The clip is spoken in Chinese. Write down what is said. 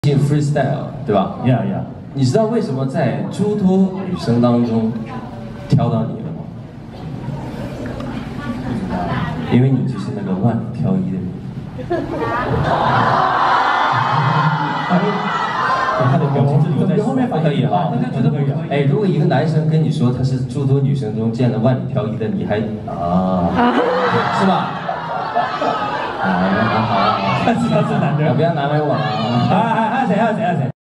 进 freestyle 对吧 ？Yeah yeah。 你知道为什么在诸多女生当中挑到你了吗？因为你就是那个万里挑一的人。 他的表情是留在后面可以哈， 那就觉得可以。 哎，如果一个男生跟你说他是诸多女生中见了万里挑一的，你还是吧？好， 他是男的， 不要难为我了啊！ 还有谁？